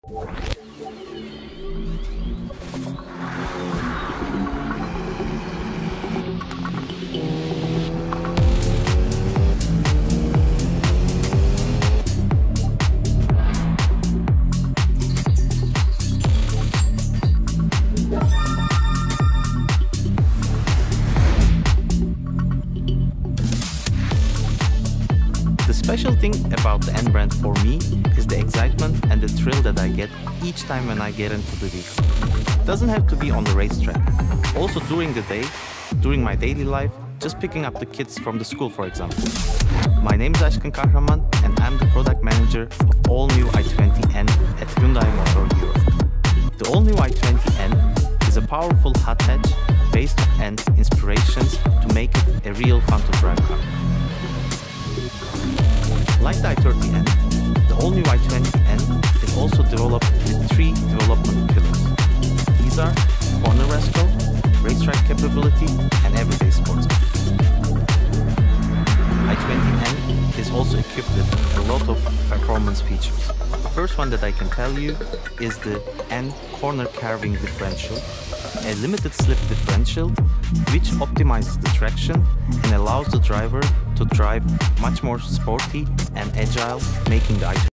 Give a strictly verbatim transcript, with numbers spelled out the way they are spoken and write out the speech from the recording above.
The special thing about the N brand for me is the excitement and the thrill that I get each time when I get into the vehicle. It doesn't have to be on the racetrack. Also during the day, during my daily life, just picking up the kids from the school, for example. My name is Aşkın Kahraman and I'm the product manager of all new i twenty N at Hyundai Motor Europe. The all new i twenty N is a powerful hot hatch based on inspirations to make it a real fun to drive car. Like the i thirty N, the all new i twenty N is also developed with three development pillars. These are corner rescue, racetrack capability, and everyday sports. i twenty N is also equipped with a lot of performance features. The first one that I can tell you is the N corner carving differential, a limited slip differential which optimizes the traction and allows the driver to drive much more sporty and agile, making the i twenty